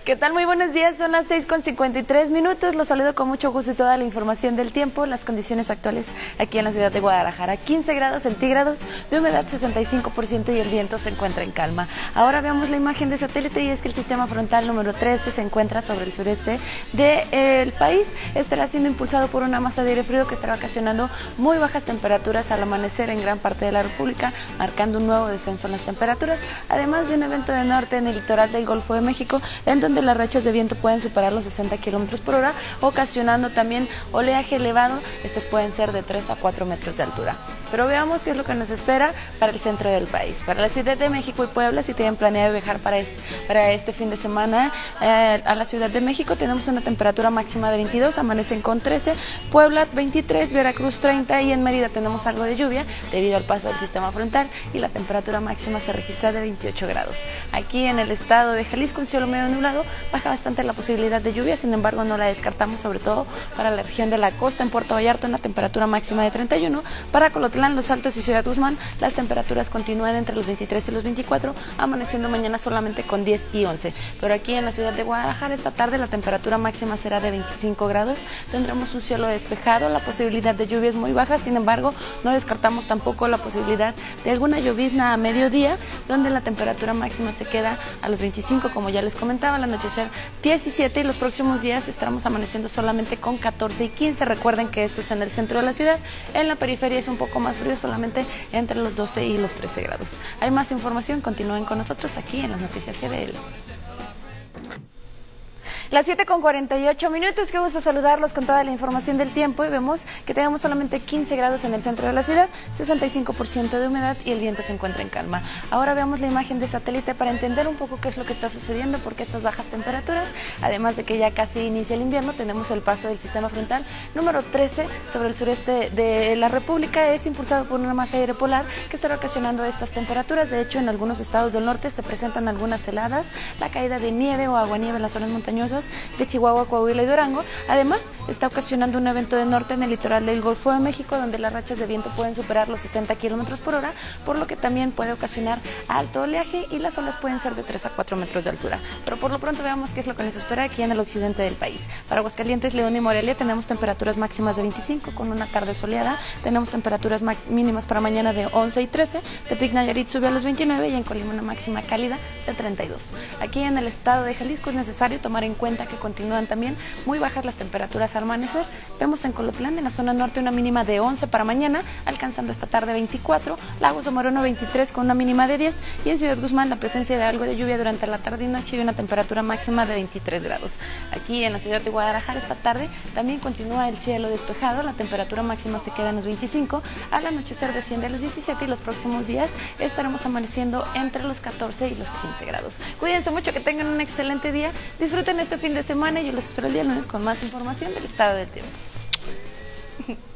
¿Qué tal? Muy buenos días, son las 6:53. Los saludo con mucho gusto y toda la información del tiempo, las condiciones actuales aquí en la ciudad de Guadalajara. 15 grados centígrados, de humedad 65% y el viento se encuentra en calma. Ahora veamos la imagen de satélite y es que el sistema frontal número 13 se encuentra sobre el sureste del país. Estará siendo impulsado por una masa de aire frío que estará ocasionando muy bajas temperaturas al amanecer en gran parte de la República, marcando un nuevo descenso en las temperaturas, además de un evento de norte en el litoral del Golfo de México, en donde las rachas de viento pueden superar los 60 km por hora, ocasionando también oleaje elevado. Estos pueden ser de 3 a 4 metros de altura. Pero veamos qué es lo que nos espera para el centro del país. Para la Ciudad de México y Puebla, si tienen planeado viajar para este fin de semana a la Ciudad de México, tenemos una temperatura máxima de 22, amanecen con 13, Puebla 23, Veracruz 30 y en Mérida tenemos algo de lluvia debido al paso del sistema frontal y la temperatura máxima se registra de 28 grados. Aquí en el estado de Jalisco, un cielo medio nublado, baja bastante la posibilidad de lluvia, sin embargo no la descartamos, sobre todo para la región de la costa. En Puerto Vallarta una temperatura máxima de 31, para Colotlán, Los Altos y Ciudad Guzmán las temperaturas continúan entre los 23 y los 24, amaneciendo mañana solamente con 10 y 11. Pero aquí en la ciudad de Guadalajara esta tarde la temperatura máxima será de 25 grados, tendremos un cielo despejado, la posibilidad de lluvia es muy baja, sin embargo no descartamos tampoco la posibilidad de alguna llovizna a mediodía, donde la temperatura máxima se queda a los 25, como ya les comentaba, al anochecer 17 y los próximos días estaremos amaneciendo solamente con 14 y 15. Recuerden que esto es en el centro de la ciudad, en la periferia es un poco más frío, solamente entre los 12 y los 13 grados. Hay más información, continúen con nosotros aquí en las noticias GDL. Las 7:48, qué gusto saludarlos con toda la información del tiempo y vemos que tenemos solamente 15 grados en el centro de la ciudad, 65% de humedad y el viento se encuentra en calma. Ahora veamos la imagen de satélite para entender un poco qué es lo que está sucediendo, por qué estas bajas temperaturas, además de que ya casi inicia el invierno, tenemos el paso del sistema frontal número 13 sobre el sureste de la República, es impulsado por una masa de aire polar que estará ocasionando estas temperaturas. De hecho, en algunos estados del norte se presentan algunas heladas, la caída de nieve o aguanieve en las zonas montañosas de Chihuahua, Coahuila y Durango. Además, está ocasionando un evento de norte en el litoral del Golfo de México, donde las rachas de viento pueden superar los 60 km por hora, por lo que también puede ocasionar alto oleaje y las olas pueden ser de 3 a 4 metros de altura. Pero por lo pronto veamos qué es lo que nos espera aquí en el occidente del país. Para Aguascalientes, León y Morelia tenemos temperaturas máximas de 25 con una tarde soleada, tenemos temperaturas mínimas para mañana de 11 y 13, Tepic, Nayarit sube a los 29 y en Colima una máxima cálida de 32. Aquí en el estado de Jalisco es necesario tomar en cuenta que continúan también muy bajas las temperaturas al amanecer. Vemos en Colotlán, en la zona norte, una mínima de 11 para mañana, alcanzando esta tarde 24, Lagos de Moreno 23 con una mínima de 10 y en Ciudad Guzmán la presencia de algo de lluvia durante la tarde y noche y una temperatura máxima de 23 grados. Aquí en la ciudad de Guadalajara esta tarde también continúa el cielo despejado, la temperatura máxima se queda en los 25, al anochecer desciende a los 17 y los próximos días estaremos amaneciendo entre los 14 y los 15 grados. Cuídense mucho, que tengan un excelente día, disfruten este fin de semana y yo los espero el día lunes con más información del estado del tiempo.